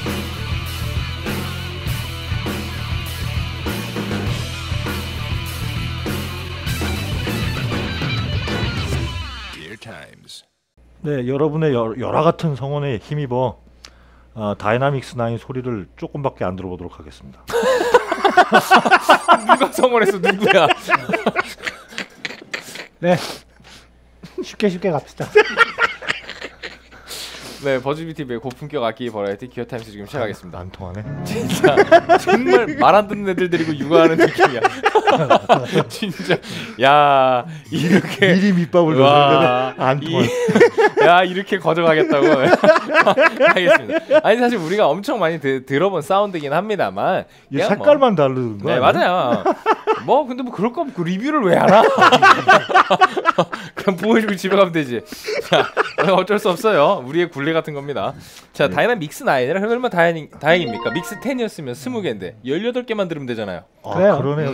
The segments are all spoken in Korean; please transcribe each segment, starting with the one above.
네, 여러분의 열화 같은 성원에 힘입어 다이나믹스 9 소리를 조금밖에 안 들어보도록 하겠습니다. 누가 성원했어? 누구야? 네, 쉽게 갑시다. 네, 버즈비TV의 고품격 악기 버라이티 기어타임스 지금 시작하겠습니다. 안 통하네. 진짜 정말 말 안 듣는 애들 데리고 육아하는 느낌이야. 진짜 야 이렇게 미리 밑밥을 넣으면 안 통하네. 야 이렇게 거절하겠다고. 알겠습니다. 아니 사실 우리가 엄청 많이 들어본 사운드긴 합니다만 색깔만 다른 거야. 네 맞아요. 뭐 근데 뭐 그럴 거면 그 리뷰를 왜 하나? 그냥 보여주고 집에 가면 되지. 자 어쩔 수 없어요. 우리의 굴레 같은 겁니다. 자 다이나믹스 9이라 얼마나 다행입니까? 믹스 10이었으면 20개인데 18개만 들으면 되잖아요. 그래요. 그러네요.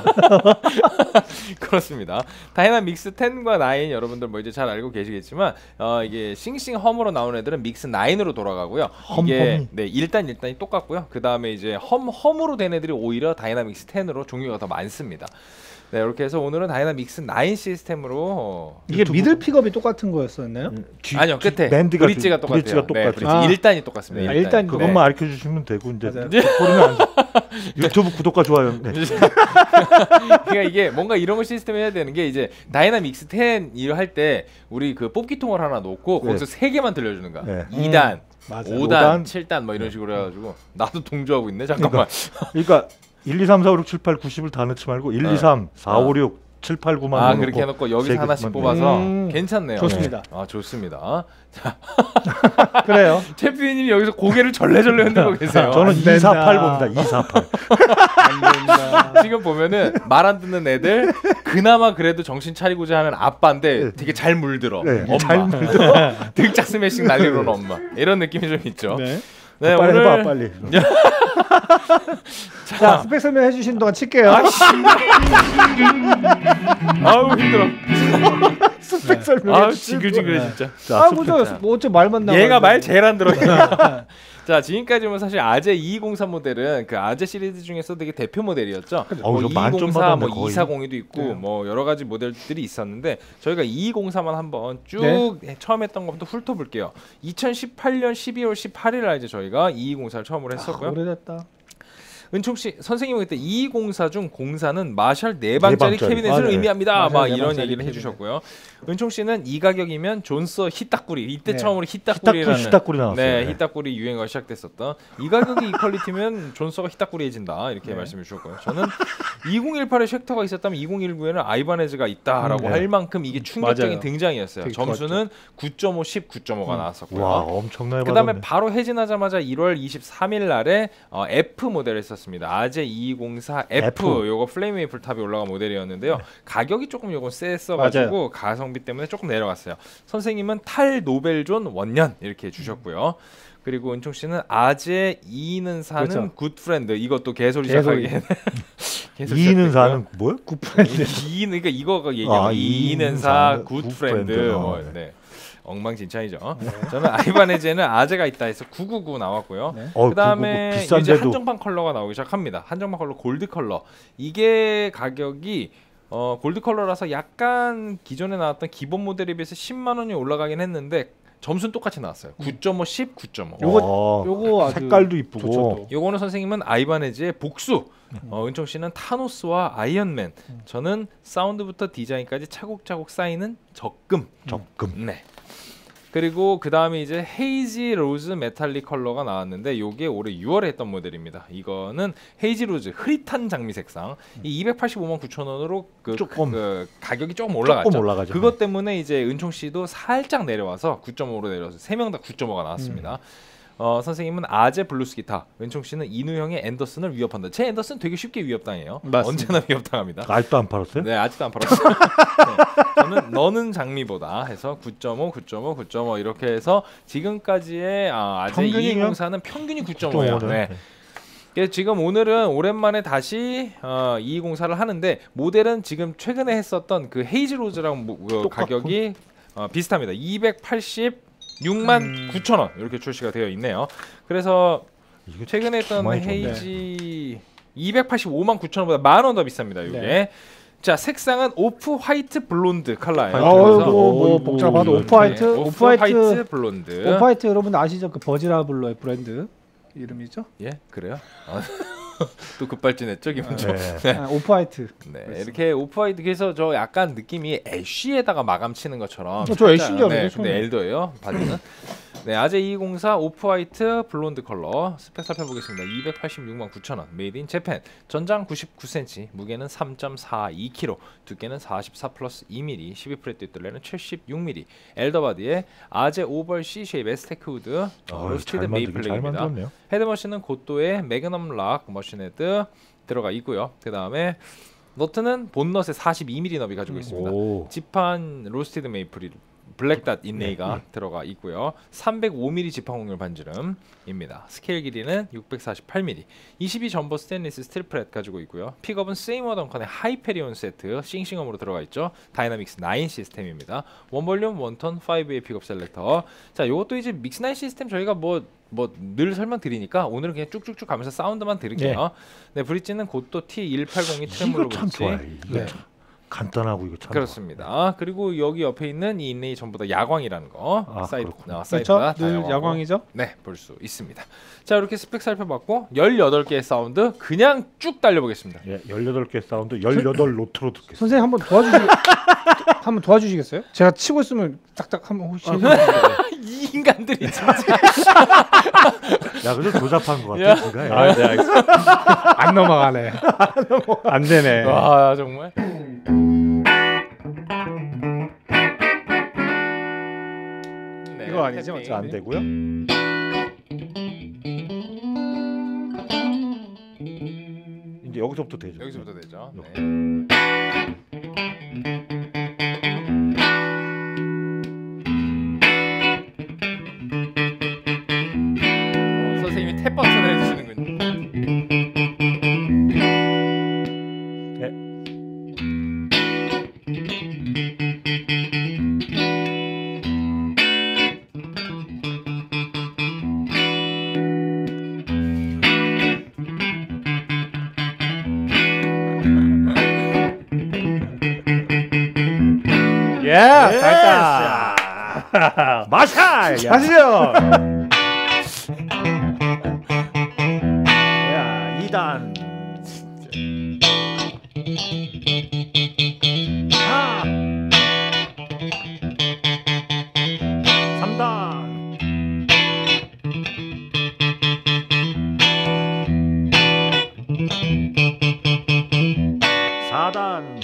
그렇습니다. 다이나믹스 10과 9 여러분들 뭐 이제 잘 알고 계시겠지만 이게 싱싱 험으로 나온 애들은 믹스 9으로 돌아가고요. 이게 네 1단이 똑같고요. 그 다음에 이제 험으로 된 애들이 오히려 다이나믹스 10으로 종류가 더 많습니다. 네 이렇게 해서 오늘은 다이나믹스 9 시스템으로 이게 미들 픽업이 똑같은 거였었나요? 아니요 끝에 밴드가 브릿지가 똑같아요. 네, 브릿지 1단이 똑같습니다. 네. 1단 그것만 알려 주시면 되고 이제 유튜브 구독과 좋아요. 네. 그러니까 이게 뭔가 이런 거 시스템 해야 되는 게 이제 다이나믹스 10 일을 할 때 우리 그 뽑기통을 하나 놓고 거기서 3개만 들려주는 거야. 네. 2단, 맞아. 5단, 7단 뭐 이런 식으로 해가지고 나도 동조하고 있네. 잠깐만. 그러니까 1, 2, 3, 4, 5, 6, 7, 8, 90을 다 넣지 말고 1, 2, 3, 4, 5, 6, 7, 8, 9만 그렇게 해놓고 여기서 하나씩 뽑아서 괜찮네요. 좋습니다. 네. 좋습니다. 자 그래요. 최피디님이 여기서 고개를 절레절레 흔들고 계세요. 저는 248 봅니다. 248. 지금 보면은 말 안 듣는 애들 그나마 그래도 정신 차리고자 하는 아빠인데 되게 잘 물들어. 네, 엄마. 잘 물들어. 등짝 스매싱 날리는 엄마. 이런 느낌이 좀 있죠. 네, 빨리 오늘 해봐 빨리. 자 스펙 설명해 주신 동안 칠게요. 아우 힘들어. 스펙 설명. 징글징글해 진짜. 자, 뭐 어째 말만 나와. 얘가 말 제일 안 들어. 자 지금까지는 사실 아제 2203 모델은 그 아제 시리즈 중에서 되게 대표 모델이었죠. 뭐 2204, 뭐 2402도 있고 뭐 여러 가지 모델들이 있었는데 저희가 2204만 한번 쭉 처음 했던 것부터 훑어볼게요. 2018년 12월 18일 날 이제 저희가 2204를 처음으로 했었고요. 오래됐다. 은총 씨 선생님이 그때 2204 중 공사는 마샬 4방짜리 캐비넷을 의미합니다. 막 이런 얘기를 해주셨고요. 은총 씨는 이 가격이면 존서 히따꾸리 이때 처음으로 히따꾸리라는 히따꾸리 나왔어요. 네, 히따꾸리 유행어가 시작됐었던 이 가격이 이 퀄리티면 존서가 히따꾸리해진다 이렇게 말씀해 주셨고요. 저는 2018에 쉑터가 있었다면 2019에는 아이바네즈가 있다라고 할 만큼 이게 충격적인 등장이었어요. 점수는 9.5, 10, 9.5가 나왔었고요. 와 엄청나게 그다음에 바로 해진하자마자 1월 23일 날에 F 모델을 했었습니다. 아제 2204 F 요거 플레임 웨이플 탑이 올라간 모델이었는데요. 가격이 조금 요건 셌어가지고 가성비 때문에 조금 내려갔어요. 선생님은 탈 노벨존 원년 이렇게 주셨고요. 그리고 은총 씨는 아제 2는 사는 굿 프렌드 이것도 개소리 시작하게 2는 사는 뭐요? 굿 프렌드. 2는 그러니까 이거가 얘기하는 2는 사 굿 프렌드. 네. 엉망진창이죠. 저는 아이바네즈에는 아제가 있다 해서 999 나왔고요. 그다음에 이제 한정판 컬러가 나오기 시작합니다. 한정판 컬러 골드 컬러. 이게 가격이 골드 컬러라서 약간 기존에 나왔던 기본 모델에 비해서 10만 원이 올라가긴 했는데 점수는 똑같이 나왔어요. 9.5, 10, 9.5. 요거 색깔도 이쁘고. 요거는 선생님은 아이바네즈의 복수. 은총 씨는 타노스와 아이언맨. 저는 사운드부터 디자인까지 차곡차곡 쌓이는 적금. 네. 그리고 그 다음에 이제 헤이지 로즈 메탈릭 컬러가 나왔는데 요게 올해 6월에 했던 모델입니다. 이거는 헤이지 로즈 흐릿한 장미 색상. 이 285만 9천 원으로 그 가격이 조금 올라갔죠. 그것 때문에 이제 은총 씨도 살짝 내려와서 9.5로 내려서 3명 다 9.5가 나왔습니다. 선생님은 아제 블루스 기타, 은총 씨는 인우형의 앤더슨을 위협한다. 제 앤더슨 되게 쉽게 위협당해요. 맞습니다. 언제나 위협당합니다. 아직도 안 팔았어요? 네, 아직도 안 팔았어요. 네, 저는 너는 장미보다 해서 9.5, 9.5, 9.5 이렇게 해서 지금까지의 아제 2204는 평균이 9.5예요. 네. 그래서 지금 오늘은 오랜만에 다시 2204를 하는데 모델은 지금 최근에 했었던 그 헤이즈 로즈랑 가격이 비슷합니다. 286만 9천 원 이렇게 출시가 되어 있네요. 그래서 이거 최근에 했던 많이 좋네. 헤이지 285만 9천 원보다 10,000원 더 비쌉니다. 이게. 네. 자, 색상은 오프 화이트 블론드 컬러예요. 화이트. 뭐 오, 복잡하다. 오, 오프화이트, 네, 오프화이트 블론드. 오프화이트 여러분 아시죠? 그 버지라블로의 브랜드 이름이죠? 예, 그래요? 또 급발진했죠, 기본적으로. 네. 아, 오프화이트. 네, 이렇게 오프화이트 그래서 저 약간 느낌이 애쉬에다가 마감 치는 것처럼. 저 애쉬인 줄 알았는데, 네, 근데 엘더예요. 바디는. 네, 아제 204 오프화이트 블론드 컬러 스펙 살펴보겠습니다. 286만 9천 원. 메이드 인 재팬. 전장 99cm, 무게는 3.42kg, 두께는 44 플러스 2mm, 12프레트 뒷둘레는 76mm. 엘더 바디에 아제 오벌 C 쉐입 에스테크 우드 로스티드 메이플렉입니다. 만들었네요. 헤드머신은 고도의 매그넘 락 머신헤드 들어가 있고요. 그 다음에 너트는 본넛에 42mm 너비 가지고 있습니다. 오. 지판 로스티드 메이플이 블랙닷 인레이가 들어가 있고요. 305mm 지판 공률 반지름입니다. 스케일 길이는 648mm. 22 점버 스테인리스 스틸 프렛 가지고 있고요. 픽업은 세이머 덩컨의 하이페리온 세트 싱싱엄으로 들어가 있죠. 다이나믹스 9 시스템입니다. 원볼륨 원톤 5의 픽업 셀렉터. 자, 요것도 이제 믹스 9 시스템 저희가 뭐 늘 설명드리니까 오늘은 그냥 쭉쭉쭉 가면서 사운드만 들을게요. 네, 브릿지는 고또 T1802 트레몰로 이거 참 브릿지. 좋아요. 이거 네. 참 간단하고 이거 참. 그렇습니다. 그리고 여기 옆에 있는 이 인레이 전부 다 야광이라는 거 아, 사이드 그렇죠? 사이드가 다 늘 야광이고. 야광이죠? 네, 볼 수 있습니다. 자, 이렇게 스펙 살펴봤고 18개의 사운드 그냥 쭉 달려보겠습니다. 예, 18개 사운드 18노트로 듣겠습니다. 선생님 한번 도와주시겠어요? 제가 치고 있으면 딱딱 한번 혹시 이 인간들이 진짜. 야, 그래도 조잡한 것 야. 같아. 네가. 예. 아, 네, 알겠습니다. 안 넘어가네. 안 되네. 와, 정말. 네, 이거 아니죠? 탭핑. 자, 안 되고요. 이제 여기서부터 되죠. 여기서부터 되죠. 네. 네. 선생님이 탭 버튼을 해주시는군요. 예, 잘했다. 마샬! 야. 가시죠. 야, 2단. 하. 3단. 4단.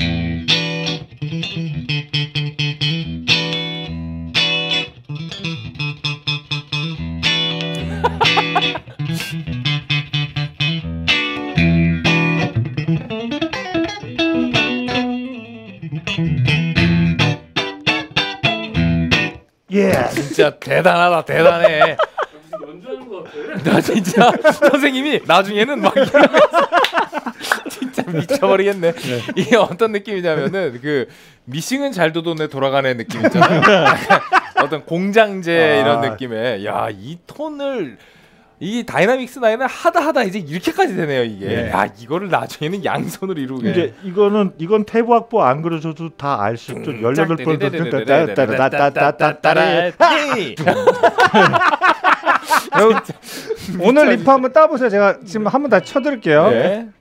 예. 진짜 대단하다, 대단해. 나 진짜 선생님이 나중에는 막 이러면서 진짜 미쳐버리겠네. 이게 어떤 느낌이냐면은 그 미싱은 잘 도돈에 돌아가는 느낌 있잖아요. 어떤 공장제 이런 느낌의 야, 이 톤을 이 다이나믹스 9은 하다 이제 이렇게까지 되네요 이게. 네. 야, 이거를 나중에는 양손으로 이루게. 이제 이건 탭 확보 안 그려줘도 다 알 수 있죠. 18번 따따따따따따따따. 오늘 리프 한번 따보세요. 제가 지금 한번 다 쳐드릴게요. 네.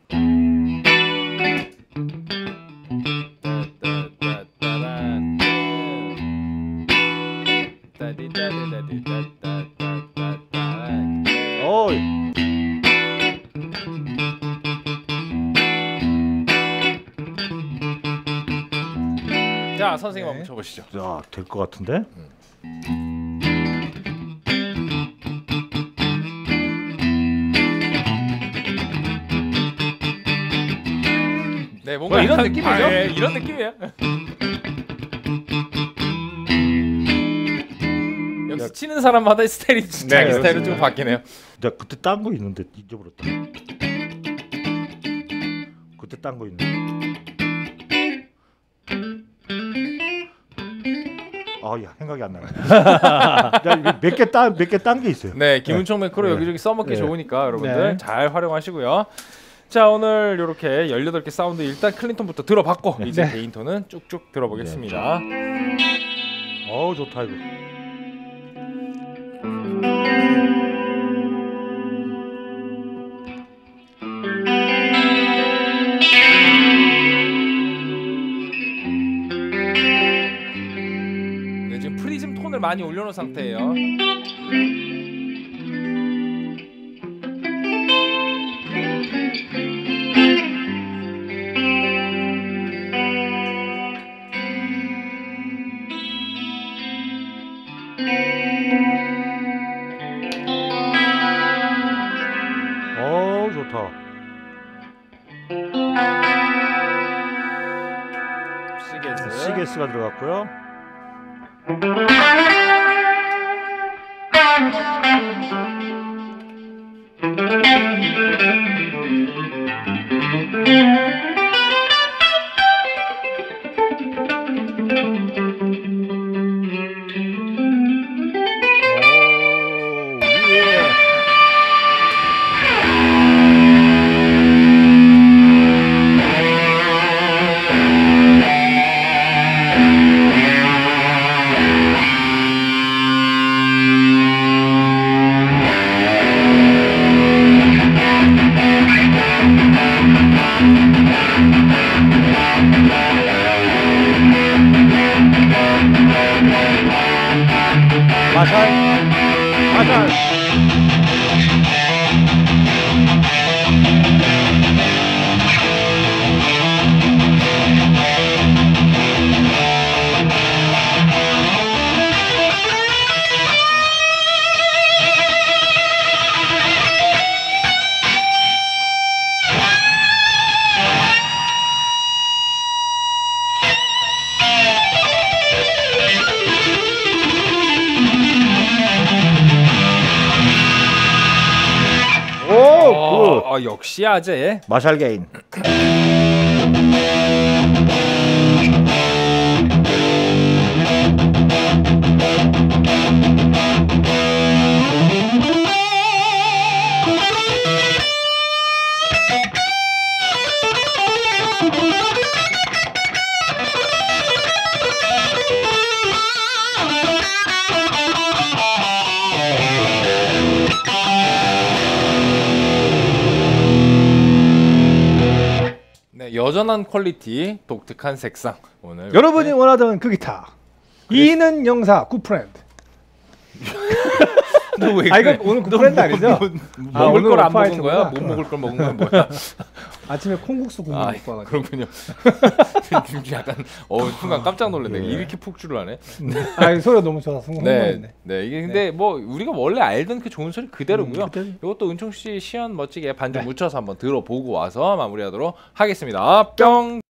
어이. 자, 선생님 네. 한번 쳐보시죠. 자, 될 것 같은데? 네, 뭔가 뭐 이런 약간- 느낌이죠? 아, 예, 이런 느낌이에요. 역시 치는 사람마다 스타일이 자기 스타일은 좀 그렇습니다. 바뀌네요. 내가 그때 딴 거 있는데 잊어버렸다. 그때 딴 거 있는데. 야 생각이 안 나네. 몇개 딴 게 있어요. 네, 김은총 매크로 네. 여기저기 써먹기 네. 좋으니까 여러분들 네. 잘 활용하시고요. 자, 오늘 이렇게 18개 사운드 일단 클린톤부터 들어봤고 이제 네. 개인 톤은 쭉쭉 들어보겠습니다. 좋다 이거. 네, 지금 프리즘 톤을 많이 올려놓은 상태예요. 좋다. 시게스가 들어갔고요. 예. 마샬. 역시 아재. 마샬 게인. 여전한 퀄리티, 독특한 색상. 오늘 여러분이 원하던 그 기타. 이는 영사 굿프렌드. 너 왜 이거 오늘 굿프렌드 아니죠? 먹을 오늘 걸 안 먹은 오프화이트구나. 거야? 못 먹을 걸 먹은 거야 뭐야? 아침에 콩국수 국물 먹고 와가지고. 그렇군요. 지금 약간 순간 깜짝 놀랐네. 이렇게 푹 줄을 하네. 소리가 너무 좋아서 성공했네. 네, 이게 근데 뭐 우리가 원래 알던 그 좋은 소리 그대로고요. 이것도 은총 씨 시연 멋지게 반주 묻혀서 한번 들어보고 와서 마무리하도록 하겠습니다. 뿅.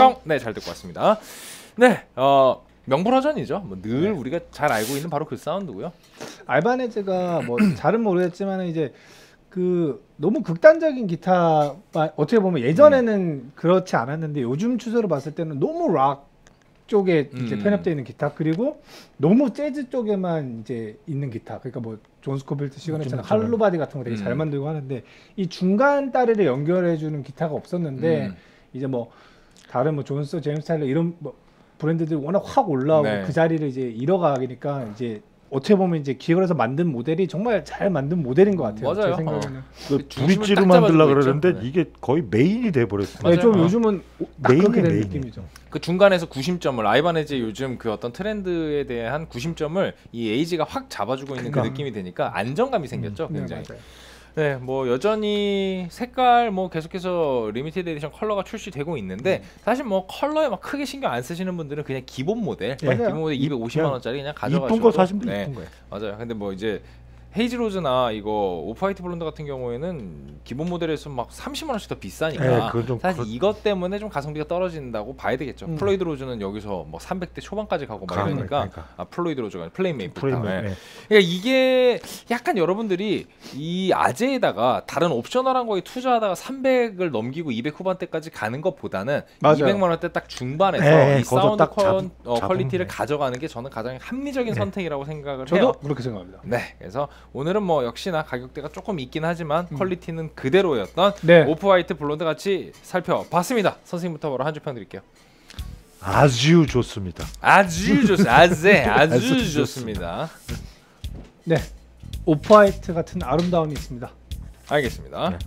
뿅. 네, 잘 듣고 왔습니다. 네, 명불허전이죠. 뭐 늘 우리가 잘 알고 있는 바로 그 사운드고요. 알바네즈가 뭐 잘은 모르겠지만 이제 그 너무 극단적인 기타 어떻게 보면 예전에는 그렇지 않았는데 요즘 추세로 봤을 때는 너무 락 쪽에 이제 편협되어 있는 기타 그리고 너무 재즈 쪽에만 이제 있는 기타 그러니까 뭐 존 스코필드 시그니처나 할로바디 같은 거 되게 잘 만들고 하는데 이 중간 다리를 연결해 주는 기타가 없었는데 이제 뭐 다른 뭐 존스 제임스 타일러 이런 뭐 브랜드들이 워낙 확 올라오고 네. 그 자리를 이제 잃어가니까 이제 어떻게 보면 이제 기획을 해서 만든 모델이 정말 잘 만든 모델인 것 같아요. 맞아요. 제 생각에는. 그 중심을 브릿지로 딱 만들려 잡아주고 그러는데 있죠. 네. 이게 거의 메인이 돼 버렸어요. 맞아요. 네, 좀 어. 요즘은 딱 메인이 그렇게 된 메인이에요. 느낌이죠. 그 중간에서 구심점을 아이바네즈의 요즘 그 어떤 트렌드에 대한 구심점을 이 에이지가 확 잡아주고 있는 그 그러니까. 느낌이 되니까 안정감이 생겼죠. 네, 굉장히. 맞아요. 네, 뭐 여전히 색깔 뭐 계속해서 리미티드 에디션 컬러가 출시되고 있는데 사실 뭐 컬러에 막 크게 신경 안 쓰시는 분들은 그냥 기본 모델, 맞아요. 기본 모델 250만 원짜리 그냥 가져가셔도 이쁜 거 사시면 네, 이쁜 거예요. 맞아요. 근데 뭐 이제 헤이즈 로즈나 이거 오프화이트 블론드 같은 경우에는 기본 모델에서 막 30만 원씩 더 비싸니까 네, 그건 좀 사실 이것 때문에 좀 가성비가 떨어진다고 봐야 되겠죠. 플로이드 로즈는 여기서 뭐 300대 초반까지 가고 막 이러니까 그러니까. 아 플로이드 로즈가 아니라 플레임 메이플 프레임. 네. 네. 그러니까 이게 약간 여러분들이 이 아재에다가 다른 옵셔널한 거에 투자하다가 300을 넘기고 200 후반대까지 가는 것보다는 맞아요. 200만 원대 딱 중반에서 네, 이 거기서 사운드 딱 잡으면 퀄리티를 돼. 가져가는 게 저는 가장 합리적인 선택이라고 생각을 저도 해요. 그렇게 생각합니다. 네, 그래서 오늘은 뭐 역시나 가격대가 조금 있긴 하지만 퀄리티는 그대로였던 네. 오프화이트 블론드 같이 살펴봤습니다. 선생님부터 바로 한 줄 평 드릴게요. 아주 좋습니다. 아주 좋습니다. 아주 좋습니다. 네. 오프화이트 같은 아름다움이 있습니다. 알겠습니다. 네.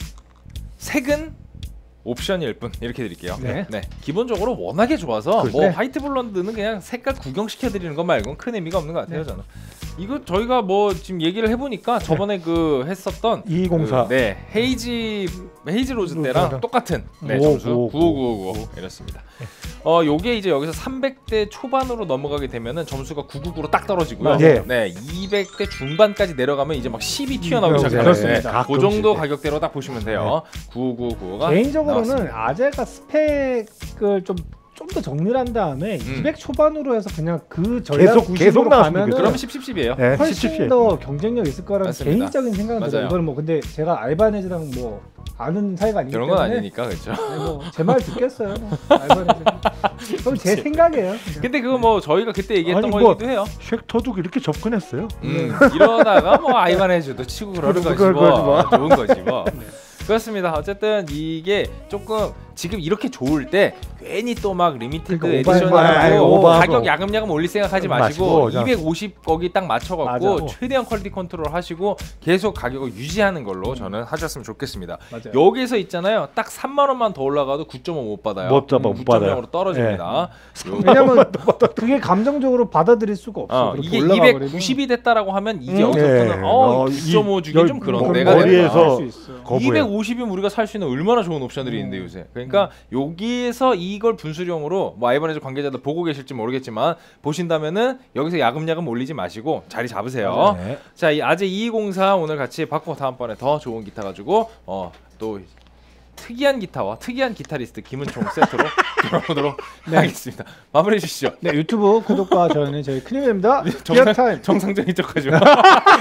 색은 옵션일 뿐 이렇게 드릴게요. 네. 기본적으로 워낙에 좋아서 뭐 네. 화이트 블론드는 그냥 색깔 구경시켜 드리는 것 말고는 큰 의미가 없는 것 같아요. 네. 저는. 이거 저희가 뭐 지금 얘기를 해보니까 저번에 그 했었던 204. 네 헤이즈 로즈 때랑 로즈랑 똑같은 네, 9599. 점수 9599 이렇습니다. 요게 이제 여기서 300대 초반으로 넘어가게 되면은 점수가 999로 딱 떨어지고요. 네. 네 200대 중반까지 내려가면 이제 막 10이 튀어나오기 시작해요. 그렇습니다. 그 정도 가끔씩. 가격대로 딱 보시면 돼요. 9999가 개인적으로는 아재가 스펙을 좀 더 정리를 한 다음에 200 초반으로 해서 그냥 그 전략 계속 90으로 나왔으면 가면은 그러면 10이에요. 네, 훨씬 10. 더 경쟁력 있을 거라는 맞습니다. 개인적인 생각은 들어요. 맞아요. 이건 뭐 근데 제가 알바네즈랑 뭐 아는 사이가 아니기 그런 때문에 건 아니니까 그렇죠. 뭐제 말 듣겠어요. 뭐. 알바네즈. 그럼 제 생각이에요. 근데 그거 뭐 저희가 그때 얘기했던 아니, 거이기도 해요. 쉑터도 이렇게 접근했어요. 이러다가 뭐 아이바네즈도 치고 그러는 거지 그런 거지 뭐. 뭐. 좋은 거지 뭐. 그렇습니다. 어쨌든 이게 조금 지금 이렇게 좋을 때 괜히 또 막 리미티드 그러니까 에디션이라고 오버하고. 가격 야금야금 올릴 생각하지 마시고 마시고 그냥. 250 거기 딱 맞춰갖고 맞아. 최대한 퀄리티 컨트롤 하시고 계속 가격을 유지하는 걸로 저는 하셨으면 좋겠습니다. 맞아요. 여기서 있잖아요. 딱 3만 원만 더 올라가도 9.5 못 받아요. 못 잡아, 못 받아요. 9.0으로 떨어집니다. 왜냐면 그게 감정적으로 받아들일 수가 없어. 그렇게 이게 올라가 버리면. 290이 됐다라고 하면 이게 음. 여기서부터는 예. 9.5 주기 좀 그런 뭐 내가 머리에서 수 있어. 거부해. 250이면 우리가 살 수 있는 얼마나 좋은 옵션들이 있는데 요새. 그러니까 여기에서 이걸 분수령으로 뭐 아이바네즈 관계자들 보고 계실지 모르겠지만 보신다면은 여기서 야금야금 올리지 마시고 자리 잡으세요. 네. 자, 이 아재 2204 오늘 같이 받고 다음번에 더 좋은 기타 가지고 또 특이한 기타와 특이한 기타리스트 김은총 세트로 돌아오도록 하겠습니다. 마무리해 주시죠. 네, 유튜브 구독과 좋아요는 저희 큰일입니다. 기어타임. 정상적인 척하지 마.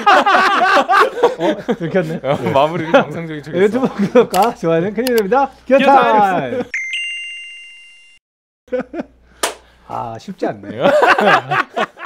들켰네. 마무리를 정상적인 척했어. 유튜브 구독과 좋아요는 큰일입니다. 기어타임. 아, 쉽지 않네.